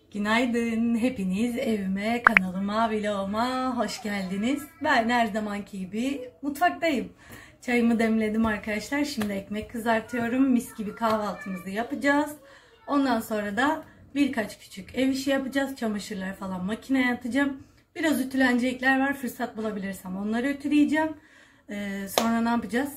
Günaydın. Hepiniz evime, kanalıma, vloguma hoş geldiniz. Ben her zamanki gibi mutfaktayım. Çayımı demledim arkadaşlar. Şimdi ekmek kızartıyorum. Mis gibi kahvaltımızı yapacağız. Ondan sonra da birkaç küçük ev işi yapacağız. Çamaşırları falan makineye atacağım. Biraz ütülenecekler var. Fırsat bulabilirsem onları ütüleyeceğim. Sonra ne yapacağız?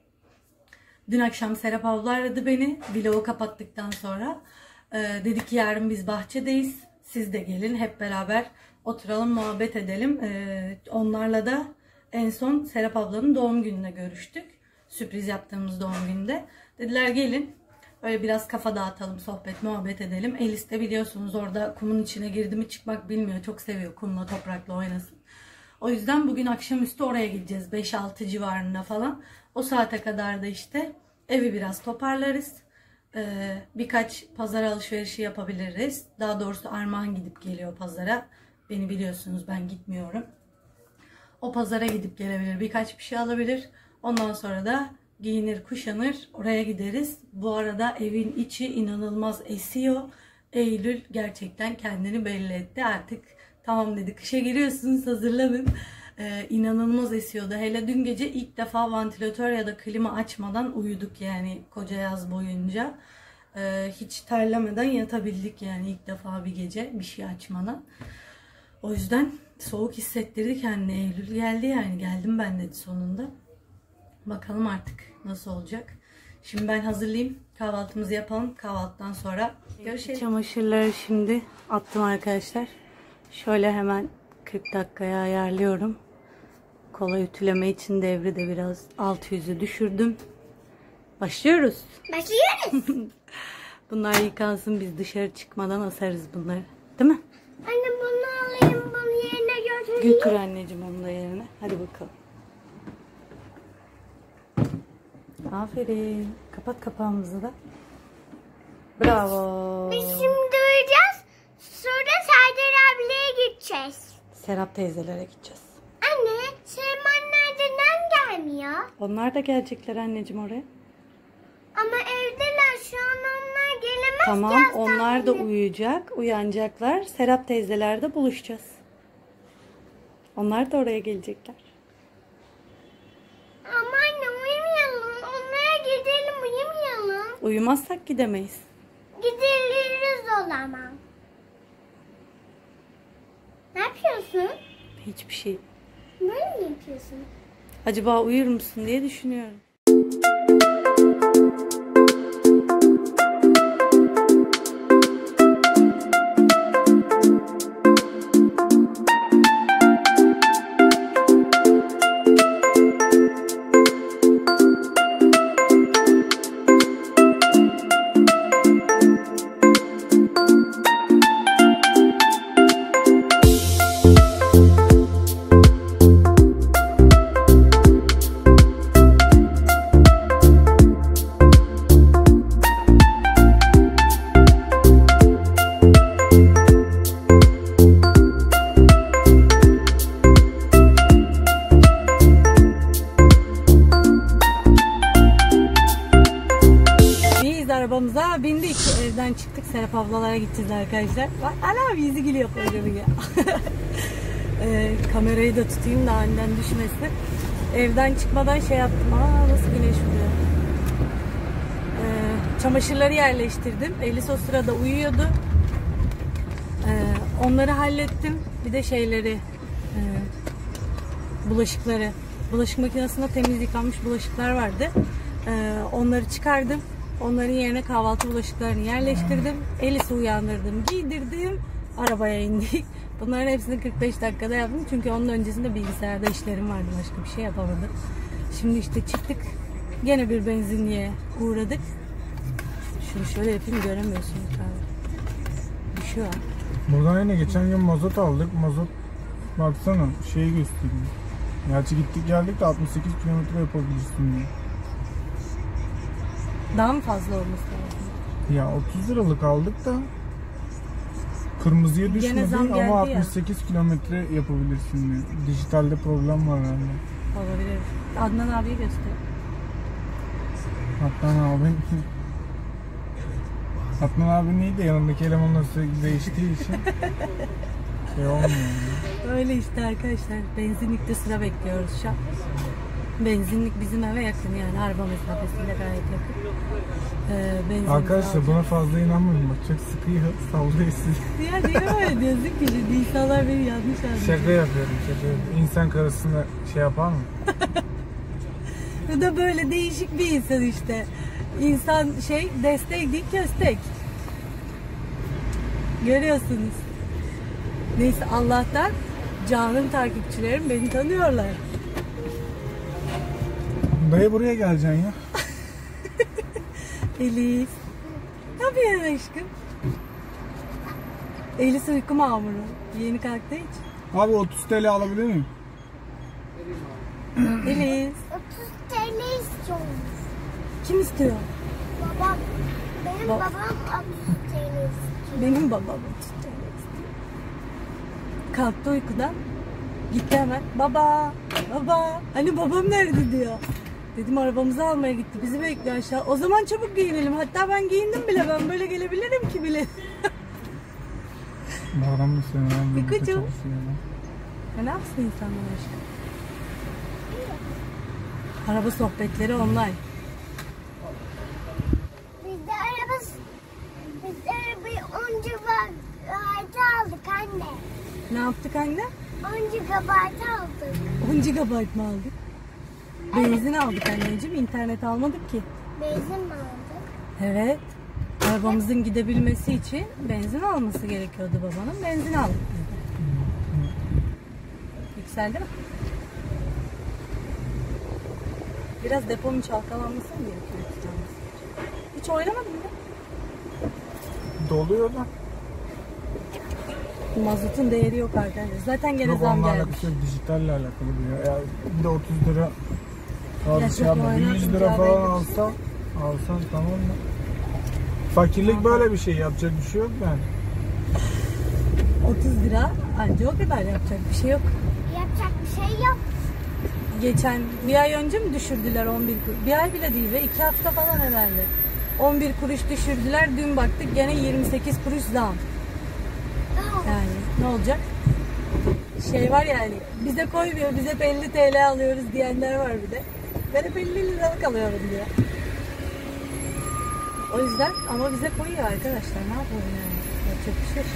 Dün akşam Serap abla aradı beni. Vlogu kapattıktan sonra. Dedi ki yarın biz bahçedeyiz. Siz de gelin hep beraber oturalım muhabbet edelim. Onlarla da en son Serap ablanın doğum gününe görüştük. Sürpriz yaptığımız doğum günde. Dediler gelin. Öyle biraz kafa dağıtalım, sohbet, muhabbet edelim. Elis de biliyorsunuz orada kumun içine girdi mi çıkmak bilmiyor. Çok seviyor kumla, toprakla oynasın. O yüzden bugün akşamüstü oraya gideceğiz. 5-6 civarında falan. O saate kadar da işte evi biraz toparlarız. Birkaç pazar alışverişi yapabiliriz. Daha doğrusu Armağan gidip geliyor pazara. Beni biliyorsunuz, ben gitmiyorum. O pazara gidip gelebilir. Birkaç bir şey alabilir. Ondan sonra da giyinir, kuşanır. Oraya gideriz. Bu arada evin içi inanılmaz esiyor. Eylül gerçekten kendini belli etti. Artık tamam dedi, kışa giriyorsunuz, hazırlanın. İnanılmaz esiyordu. Hele dün gece ilk defa vantilatör ya da klima açmadan uyuduk yani koca yaz boyunca. Hiç terlemeden yatabildik yani ilk defa bir gece bir şey açmadan. O yüzden soğuk hissettirdi kendini. Eylül geldi yani, geldim ben dedi sonunda. Bakalım artık nasıl olacak. Şimdi ben hazırlayayım, kahvaltımızı yapalım. Kahvaltıdan sonra görüşelim. Çamaşırları şimdi attım arkadaşlar. Şöyle hemen 40 dakikaya ayarlıyorum. Kolay ütüleme için devri de biraz alt yüzü düşürdüm. Başlıyoruz. Başlıyoruz. Bunlar yıkansın, biz dışarı çıkmadan asarız bunları. Değil mi? Anne bunu alayım, bunu yerine götüreyim. Götür anneciğim onu da yerine. Hadi bakalım. Aferin. Kapat kapağımızı da. Bravo. Biz şimdi uyuyacağız. Sonra Serdar abilere gideceğiz. Serap teyzelere gideceğiz. Anne, Selmanlar neden gelmiyor? Onlar da gelecekler anneciğim oraya. Ama evdeler şu an, onlar gelemez. Tamam, onlar da uyuyacak, uyanacaklar. Serap teyzelerde buluşacağız. Onlar da oraya gelecekler. Ama anne uyumayalım. Onlara gidelim, uyumayalım. Uyumazsak gidemeyiz. Gideriz o zaman. Ne yapıyorsun? Hiçbir şey. Böyle mi yapıyorsun? Acaba uyur musun diye düşünüyorum. Arabamıza bindik, evden çıktık, Serap ablalara gideceğiz arkadaşlar. Bak ana yüzü gülüyor kocaman ya. Kamerayı da tutayım da aniden düşmesin. Evden çıkmadan şey yaptım. Nasıl güneş vuruyor. Çamaşırları yerleştirdim. Elis o sırada uyuyordu. Onları hallettim. Bir de şeyleri, bulaşıkları. Bulaşık makinesinde temiz yıkanmış bulaşıklar vardı. Onları çıkardım. Onların yerine kahvaltı bulaşıklarını yerleştirdim. Elis'i uyandırdım, giydirdim. Arabaya indik. Bunların hepsini 45 dakikada yaptım. Çünkü onun öncesinde bilgisayarda işlerim vardı. Başka bir şey yapamadım. Şimdi işte çıktık. Gene bir benzinliğe uğradık. Şunu şöyle yapayım, göremiyorsunuz abi. Düşüyor. Buradan yine geçen gün mazot aldık. Mazot baksana şeyi gösteriyor. Gerçi gittik geldik de 68 kilometre yapabilirsin diye. Daha mı fazla olması lazım? Ya 30 liralık aldık da kırmızıya düşmedi ama 68 kilometre yapabilirsin diye. Dijitalde problem var herhalde. Olabilir. Adnan abiyi göster. Adnan abi Adnan abi neydi yanındaki elemanla sürekli değiştiği için şey olmuyor. Öyle işte arkadaşlar. Benzinlikte sıra bekliyoruz şu an. Benzinlik bizim eve yakın yani araba mesafesiyle gayet yakın. Arkadaşlar buna fazla inanmayın bak çok sıkıyor sallıyor sizi. Ya niye öyle diyorsun ki şimdi insanlar beni yanlış anlıyor. Şaka yapıyorum. İnsan karısına şey yapar mı? Bu da böyle değişik bir insan işte. İnsan destek değil köstek. Görüyorsunuz. Neyse Allah'tan canım takipçilerim beni tanıyorlar. Dayı buraya geleceksin ya. Elis. Ne yapıyorsun aşkım? Elis uyku mamuru. Yeni kalktı hiç. Abi 30 TL alabilir miyim? Elis. 30 TL istiyorum. Kim istiyor? Babam. Benim babam 30 TL istiyor. Benim babam 30 TL istiyor. Kalktı uykudan. Gitti hemen. Baba. Hani babam nerede diyor. Dedim arabamızı almaya gitti. Bizi bekliyor aşağı. O zaman çabuk giyinelim. Hatta ben giyindim bile. Ben böyle gelebilirim ki bile. Bağlanmış seni. Yıkıcım. Ne yapsın insanlar aşkım? Araba sohbetleri online. Biz de arabayı 10 GB aldık anne. Ne yaptık anne? 10 GB aldık. 10 GB mı aldık? Benzin aldık anneciğim. İnternet almadık ki. Benzin mi aldık? Evet. Arabamızın gidebilmesi için benzin alması gerekiyordu babanın. Benzin aldık biz de. Yükseldi mi? Biraz deponun çalkalanması mı gerekiyor? Hiç oynamadın mı? Doluyor da. Mazotun değeri yok arkadaşlar. Zaten gene Yok zam onunla gelmiş. alakası yok. Dijitalle alakalı bir ya. Bir de 30 lira Ya fazla şey çok yapma. oynar, 100 lira icabı falan etmiş. alsan tamam mı? Fakirlik böyle bir şey. Yapacak bir şey yok yani. 30 lira anca o kadar yapacak bir şey yok. Yapacak bir şey yok. Geçen bir ay önce mi düşürdüler 11 kuruş? Bir ay bile değil ve 2 hafta falan herhalde. 11 kuruş düşürdüler. Dün baktık gene 28 kuruş zam. Yani ne olacak? Şey var yani bize koymuyor, biz hep 50 TL alıyoruz diyenler var bir de. Ben hep 50 liralık alıyorum diyor. O yüzden ama bize koyuyor arkadaşlar. Ne yapalım yani? Yapacak bir şey yok.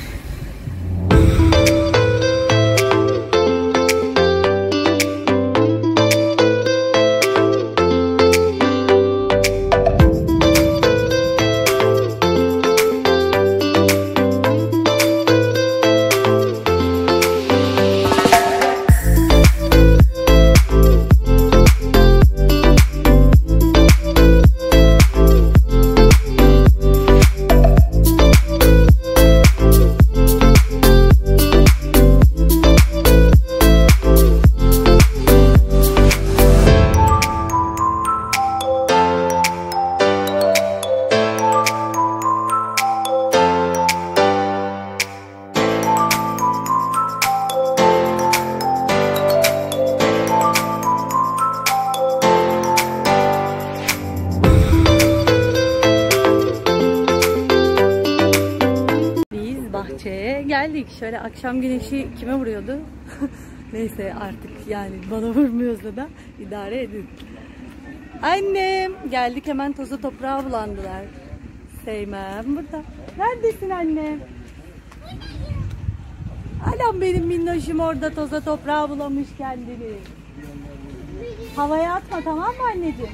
Bahçeye geldik. Şöyle akşam güneşi kime vuruyordu? Neyse artık yani bana vurmuyorsa da idare edin. Annem geldik, hemen toza toprağa bulandılar. Sevmem burada. Neredesin annem? Anam benim minnoşum orada toza toprağa bulamış kendini. Havaya atma, tamam mı anneciğim?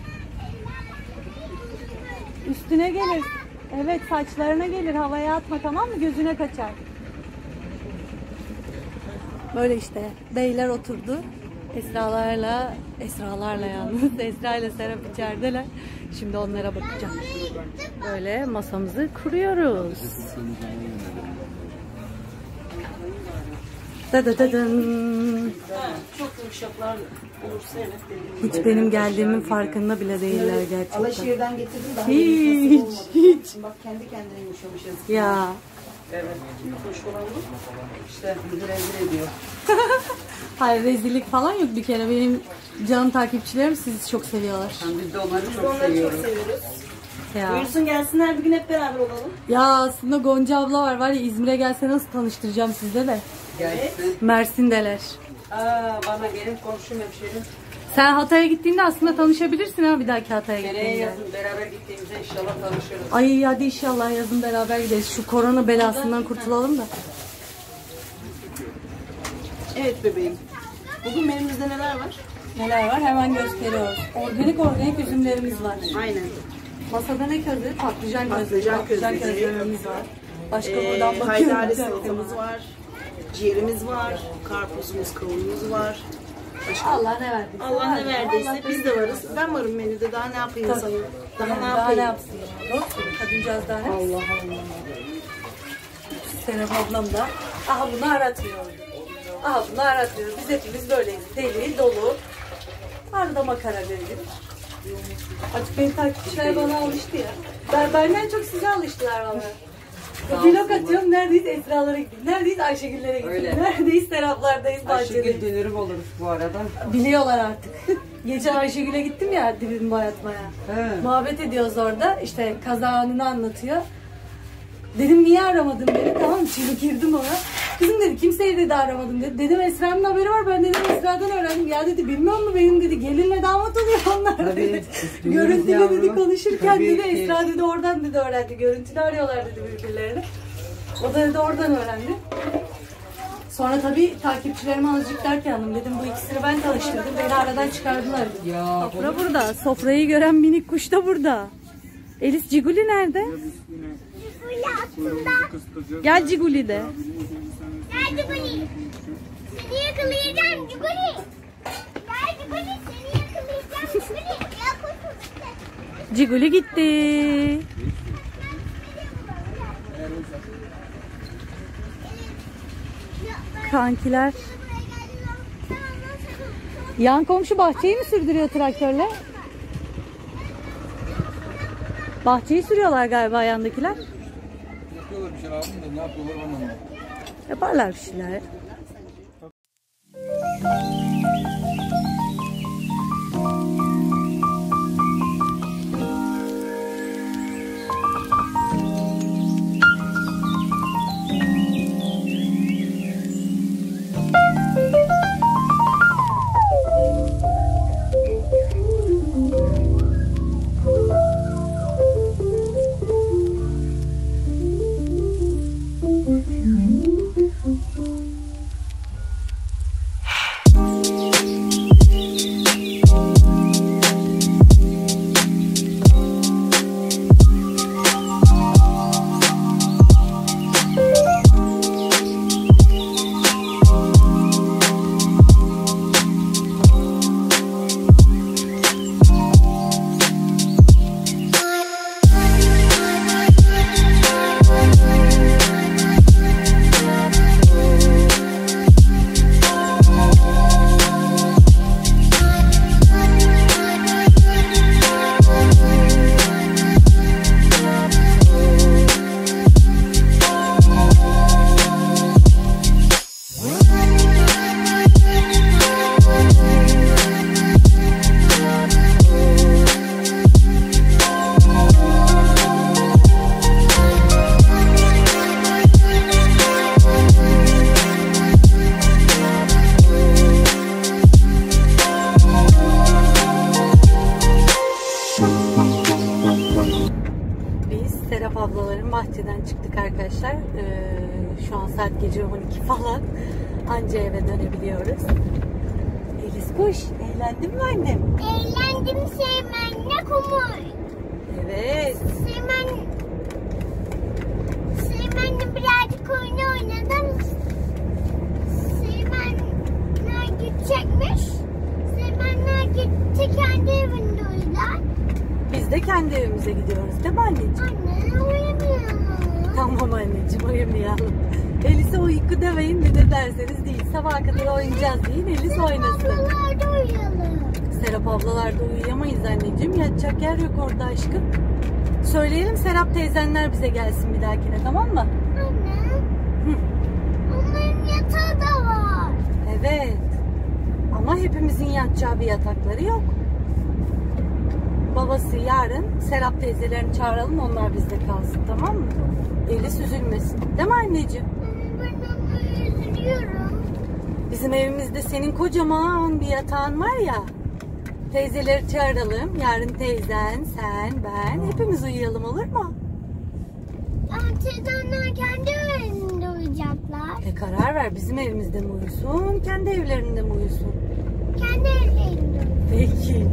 Üstüne gelir. Evet, saçlarına gelir, havaya atma, tamam mı? Gözüne kaçar. Böyle işte beyler oturdu. Esralarla yalnız. Esra ile Serap içerideler. Şimdi onlara bakacağım. Böyle masamızı kuruyoruz. Dadadadın. Çok yumuşaklar olursa evet dediğim Hiç benim geldiğimin farkında bile değiller gerçekten. Alaşehir'den getirdim daha Hiç. Bak kendi kendine yumuşamış. Ya. Evet. Hoş olan bu. İşte bizi rezil ediyor. Hayır, rezillik falan yok bir kere. Benim canım takipçilerim sizi çok seviyorlar. Biz de onları çok seviyoruz. Ya. Buyursun gelsinler bir gün hep beraber olalım. Ya aslında Gonca abla var ya, İzmir'e gelse nasıl tanıştıracağım sizde de. Gelsin. Mersin'deler. Bana gelin komşum hemşerim. Sen Hatay'a gittiğinde aslında tanışabilirsin ha, bir dahaki Hatay'a Seneye gittiğinde. yazın beraber gittiğimizde inşallah tanışırız. Ay hadi inşallah yazın beraber gideriz. Şu korona belasından kurtulalım da. Evet bebeğim. Bugün menümüzde neler var? Neler var hemen gösteriyoruz. Organik üzümlerimiz var. Aynen. Masada ne közü? Patlıcan közü. Patlıcan közü. közlerimiz var. Başka buradan bakıyorum. Haydari salatamız var. Ciğerimiz var. Karpuzumuz, kavunumuz var. Başka? Allah ne verdiyse. Allah ne verdiyse biz de varız. Ben varım menüde. Daha ne yapayım sana? Daha ne yapayım? yapsın? Yok kadıncağız daha ne yapsın? Allah Allah. Serap ablam da. Aha bunu aratmıyor. Aha bunu aratmıyor. Biz hepimiz böyleyiz. Deli, dolu. Arada makara verir. Artık benim takipçiler bana alıştı ya. Benden çok size alıştılar bana. Vlog atıyorum. Neredeyiz? Esra'lara gittik. Neredeyiz? Ayşegül'lere gittik. Öyle. Neredeyiz? Seraplardayız. Bahçedeyiz. Ayşegül dönerim oluruz bu arada. Biliyorlar artık. Geçen Ayşegül'e gittim ya dibimi boyatmaya. Muhabbet ediyoruz orada. İşte kaza anını anlatıyor. Dedim niye aramadın beni? Tamam mı? Girdim ona. Kızım dedi kimseyi dedi aramadım dedi. Dedim Esra'nın haberi var. Ben dedim Esra'dan öğrendim. Ya dedi bilmiyor musun benim dedi gelinle damat oluyor onlar dedi. Görüntülü dedi konuşurken Tabii dedi ki. Esra dedi oradan dedi öğrendi. Görüntülü arıyorlar dedi birbirlerini. O da dedi oradan öğrendi. Sonra tabii takipçilerime azıcık derken hanım dedim bu ikisini ben tanıştırdım. Beni aradan çıkardılar. Ya Sofra burada. Sofrayı gören minik kuş da burada. Elis Ciguli nerede? Böyle aslında. Gel Ciguli de. Gel Ciguli. Seni yakalayacağım Ciguli. Gel Ciguli seni yakalayacağım Ciguli. Ya koşun. Ciguli gitti. Kankiler. Yan komşu bahçeyi mi sürdürüyor traktörle? Bahçeyi sürüyorlar galiba yandakiler. Yapıyorlar bir şeyler abim de ne yapıyorlar anlamadım. Yaparlar bir şeyler. Serap ablaların bahçeden çıktık arkadaşlar. Şu an saat gece 12 falan. Anca eve dönebiliyoruz. Elis kuş, eğlendin mi annem? Eğlendim Seymen'le kumar. Evet. Seymen'le birazcık oyun oynadım. Seymenler gidecekmiş. Seymenler gitti kendi evinde uyudular. Biz de kendi evimize gidiyoruz değil mi anneciğim? Anne uyumayalım. Tamam anneciğim uyumayalım. Elis'e uyku demeyin bir de derseniz değil. Sabaha kadar oynayacağız deyin Elis oynasın. Ablalarda uyuyalım. Serap ablalarda uyuyamayız anneciğim. Yatacak yer yok orada aşkım. Söyleyelim Serap teyzenler bize gelsin bir dahakine tamam mı? Anne. Hı. Onların yatağı da var. Evet. Ama hepimizin yatacağı bir yatakları yok. babası yarın Serap teyzelerini çağıralım, onlar bizde kalsın, tamam mı? Elis üzülmesin. Değil mi anneciğim? Ben onu üzülüyorum. Bizim evimizde senin kocaman bir yatağın var ya. Teyzeleri çağıralım. Yarın teyzen, sen, ben hepimiz uyuyalım, olur mu? Teyzemler kendi evlerinde uyuyacaklar. Karar ver, bizim evimizde mi uyusun, kendi evlerinde mi uyusun? Kendi evlerinde. Peki.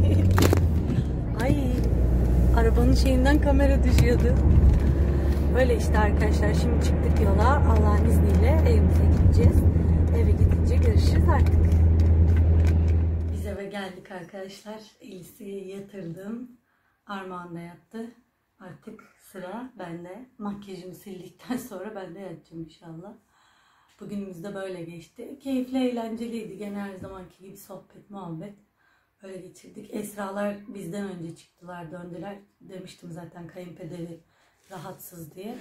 Ay, arabanın şeyinden kamera düşüyordu. Böyle işte arkadaşlar, şimdi çıktık yola. Allah'ın izniyle evimize gideceğiz. Eve gidince görüşürüz artık. Biz eve geldik arkadaşlar. Elis'i yatırdım. Armağan da yattı. Artık sıra bende. Makyajımı sildikten sonra ben de yatacağım inşallah. Bugünümüz de böyle geçti. Keyifli, eğlenceliydi. Gene her zamanki gibi sohbet, muhabbet. Öyle geçirdik. Esralar bizden önce çıktılar, döndüler. Demiştim zaten kayınpederi rahatsız diye.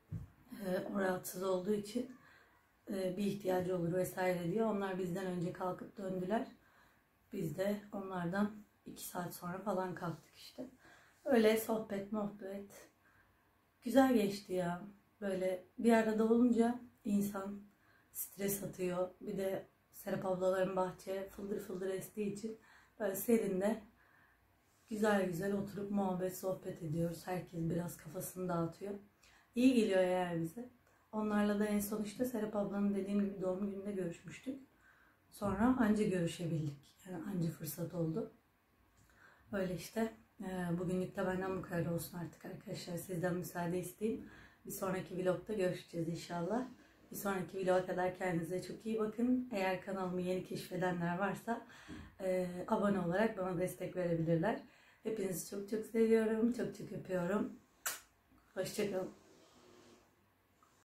O rahatsız olduğu için bir ihtiyacı olur vesaire diye. Onlar bizden önce kalkıp döndüler. Biz de onlardan 2 saat sonra falan kalktık işte. Öyle sohbet, muhabbet. Güzel geçti ya. Böyle bir arada olunca insan stres atıyor. Bir de Serap ablaların bahçe fıldır fıldır estiği için böyle serinde güzel güzel oturup muhabbet, sohbet ediyoruz. Herkes biraz kafasını dağıtıyor. İyi geliyor yani bize. Onlarla da en son işte Serap ablanın dediğim gibi doğum gününde görüşmüştük. Sonra anca görüşebildik. Yani anca fırsat oldu. Öyle işte. Bugünlük de benden bu kadar olsun artık arkadaşlar. Sizden müsaade isteyeyim. Bir sonraki vlogda görüşeceğiz inşallah. Bir sonraki vloga kadar kendinize çok iyi bakın. Eğer kanalımı yeni keşfedenler varsa abone olarak bana destek verebilirler. Hepinizi çok çok seviyorum. Çok çok öpüyorum. Hoşça kalın.